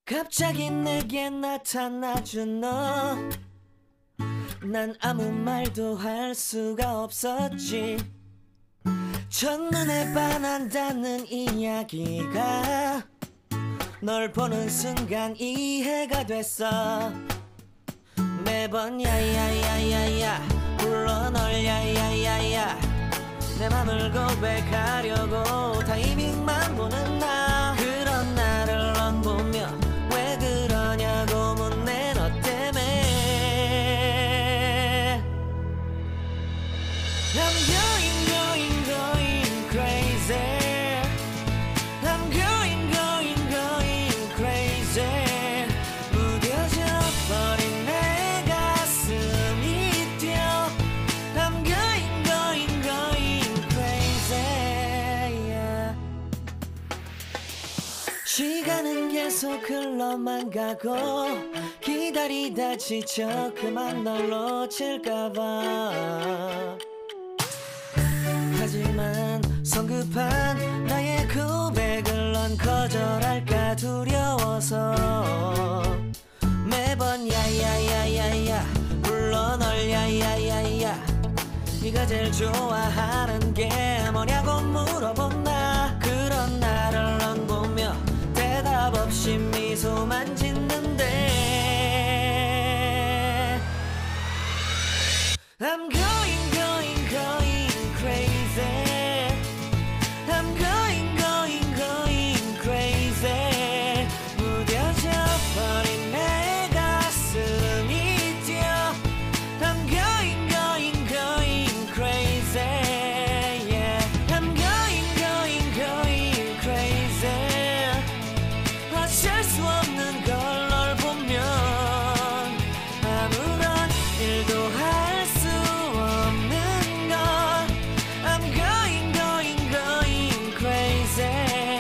갑자기 내게 나타나준 너, 난 아무 말도 할 수가 없었지. 첫눈에 반한다는 이야기가 널 보는 순간 이해가 됐어. 매번 야야야야야 불러 널 야야야야, 내 맘을 고백하려고 타이밍만 보는 나. 그런 나를 넌 보며 왜 그러냐고 묻네. 너 때문에 I'm going crazy. I'm going crazy. 무뎌져 버린 내 가슴이 뛰어. I'm going crazy, yeah. 시간은 계속 흘러만 가고 기다리다 지쳐 그만 널 놓칠까봐. 하지만 성급한 나의 고백을 넌 거절할까 두려워서 매번 야야야야야 불러 널 야야야야. 네가 제일 좋아하는 게 뭐냐고 물어본 나. 그런 나를 넌 보며 대답 없이 미소만 짓는데 I'm going crazy. I'm going crazy. 무뎌져 버린 내 가슴이 뛰어. I'm going crazy, yeah. I'm going crazy. 어쩔 수 없는 걸 널 보면 아무런 일도 할 수 없는 걸. I'm going crazy.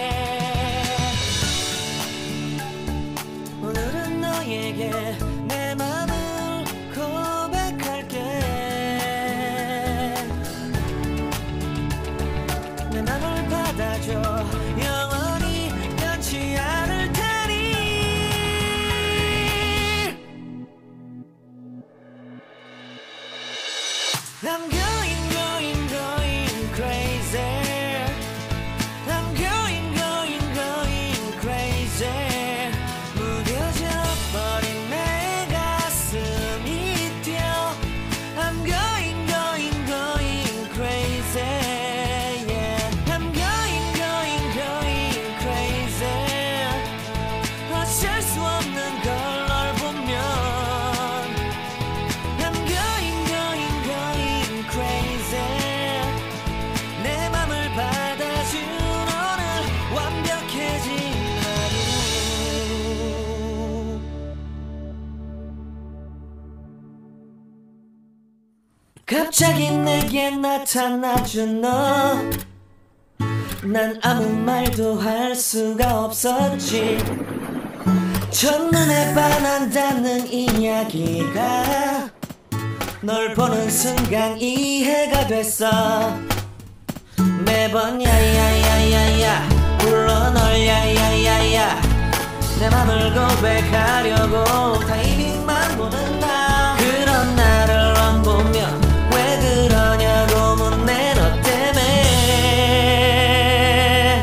오늘은 너에게 내 맘을 고백할게. 내 맘을 받아줘. 영원히 변치 않을 테니. I'm going crazy. I'm going crazy. 무뎌져 버린 내 가슴이 뛰어. I'm going crazy, yeah. I'm going crazy. 어쩔 수 없는 걸 널 보면 I'm going crazy. 내 맘을 받아준 오늘 완벽해진 하루. 갑자기 내게 나타나준 너, 난 아무 말도 할 수가 없었지. 첫눈에 반한다는 이야기가 널 보는 순간 이해가 됐어. 매번 야야야야야 불러 널 야야야야, 내 맘을 고백하려고 타이밍만 보는 나. 그런 나를 넌 보며 왜 그러냐고 묻네. 너 때문에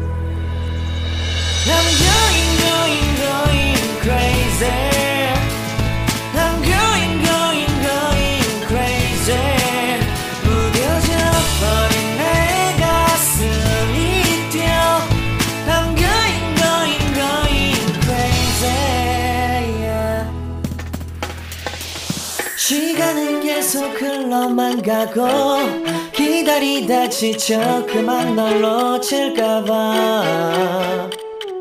I'm going crazy. I'm going crazy. 무뎌져 버린 내 가슴이 뛰어. I'm going crazy, yeah. 시간은 계속 흘러만 가고 기다리다 지쳐 그만 널 놓칠까봐.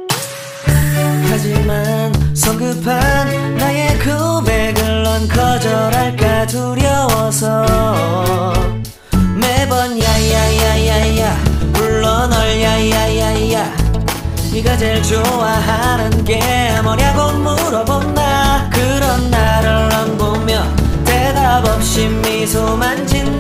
하지만 성급한 나의 고백을 넌 거절할까 두려워서 매번 야야야야야 불러 널 야야야야. 네가 제일 좋아하는 게 뭐냐고 물어본 나. 그런 나를 넌 보며 대답 없이 미소만 짓는